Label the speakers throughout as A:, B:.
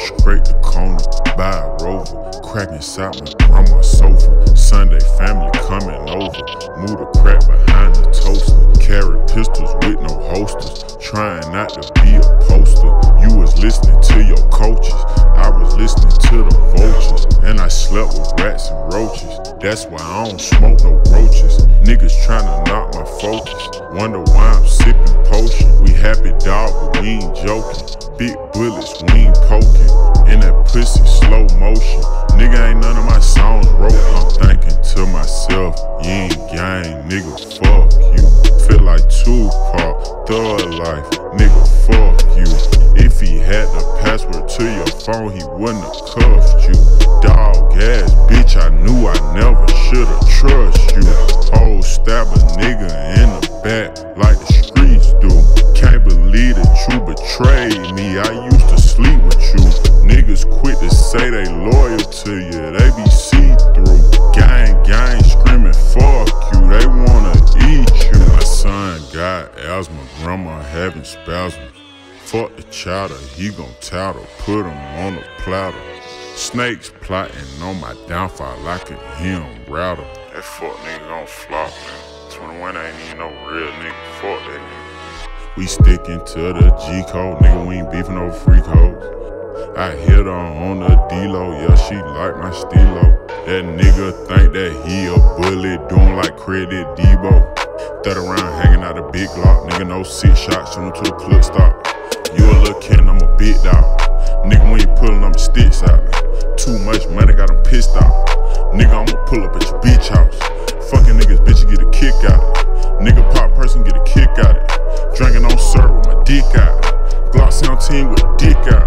A: scrape the corner, buy a Rover, crack inside my grandma's sofa. Sunday family coming over, move the crack behind the toaster. Carry pistols with no holsters, trying not to be a poster. You was listening to your coaches, I was listening to the vultures. And I slept with rats and roaches, that's why I don't smoke no roaches. Niggas tryna knock my focus, wonder why I'm sipping potion. We happy dog, but we ain't joking. Big bullets, we ain't poking. In that pussy, slow motion. Nigga, ain't none of my songs wrote. I'm thinking to myself, you ain't gang, nigga, fuck you. Feel like Tupac, thug life, nigga, fuck you. If he had the password to your phone, he wouldn't have cuffed you. Dog ass bitch, I knew I never should've trust you. Whole stab a nigga in the back like the streets do. Can't believe that you betrayed me, I used to sleep with you. Niggas quick to say they loyal to you, they be see-through. Gang, screaming fuck you, they wanna eat you. My son got asthma, grandma having spasms. Fuck the chowder, he gon' tattle, put him on the platter. Snakes plotting on my downfall, I can hear him rattle. That fuck nigga gon' flop, man. 21 ain't even no real nigga, fuck that nigga. We sticking to the G code, nigga, we ain't beefing over free codes. I hit her on the D-Lo, yeah, she like my stilo. That nigga think that he a bully, doing like Credit Debo. Third around hanging out a big Glock, nigga, no 6 shots, shoot him to a clip stop. You a little kid, I'm a big dog. Nigga, when you pullin' them sticks out. Too much money, got him pissed off. Nigga, I'ma pull up at your bitch house. Fucking niggas, bitch, you get a kick out it. Nigga, pop person, get a kick out it. Drinking on syrup with my dick out. Glock 17 with a dick out.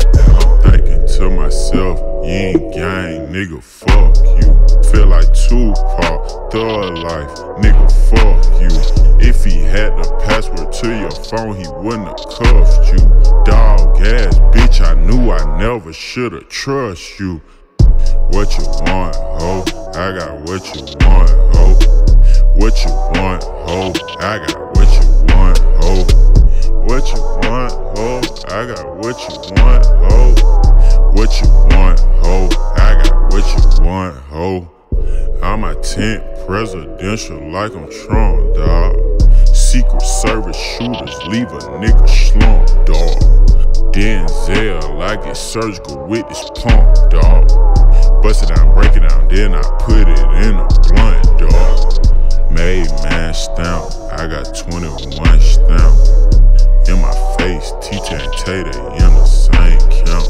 A: I'm thinking to myself, you ain't gang, nigga, fuck you. Feel like Tupac, thug life, nigga, fuck you. If he had the password to your phone, he wouldn't have cuffed you. Dog ass bitch, I knew I never should've trust you. What you want, ho? I got what you want, ho. What you want, ho? I got what you want, ho. What you want, ho? I got what you want, ho. What you want, ho? I got what you want, ho. I'm a 10th presidential like I'm Trump, dawg. Secret Service shooters leave a nigga slump, dawg. Denzel, I get surgical with this pump, dawg. Bust it down, break it down, then I put it in a blunt, dawg. Made man stamp, I got 21 stamp. In my face, T-T and Tay, they in the same count.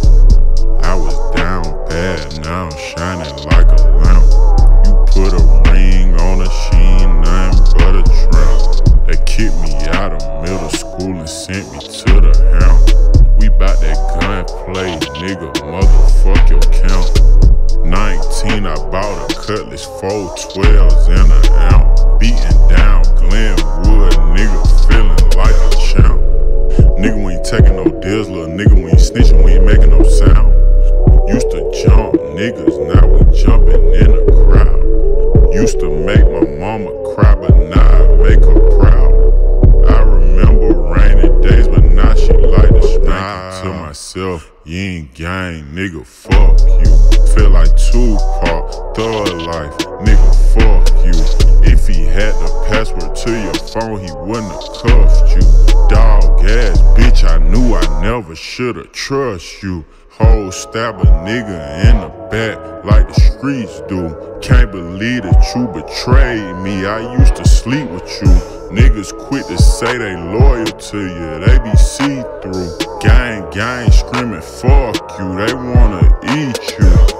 A: I was down bad, now I'm shining like a lamp. You put a ring on her, she ain't nothing but a tramp. They kicked me out of middle school and sent me to the hound. We bout that gunplay, nigga, motherfuck your count. 19, I bought a Cutlass, 4 12s and an ounce. Beating down Glenwood, nigga, feeling like a champ. Nigga, we ain't taking no deals, little nigga, we ain't snitching, we ain't making no sound. Used to jump niggas, now we jumping in a crowd. Used to make my mama cry, but now I make her proud. I remember rainy days, but now she like to spank to myself. You ain't gang, nigga, fuck you. Feel like Tupac, thug life, nigga, fuck you. If he had the password to your phone, he wouldn't have cuffed you. Dog ass bitch, I knew I never should've trust you. Whole stab a nigga in the back like the streets do. Can't believe that you betrayed me, I used to sleep with you. Niggas quit to say they loyal to you, they be see-through. Gang, screaming fuck you, they wanna eat you.